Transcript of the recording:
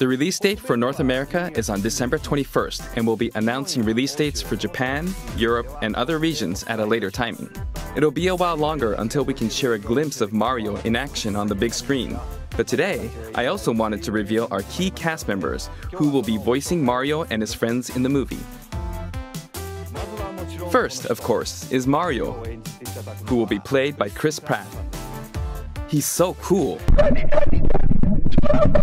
The release date for North America is on December 21st, and we'll be announcing release dates for Japan, Europe, and other regions at a later timing. It'll be a while longer until we can share a glimpse of Mario in action on the big screen. But today, I also wanted to reveal our key cast members who will be voicing Mario and his friends in the movie. First, of course, is Mario, who will be played by Pratt. He's so cool.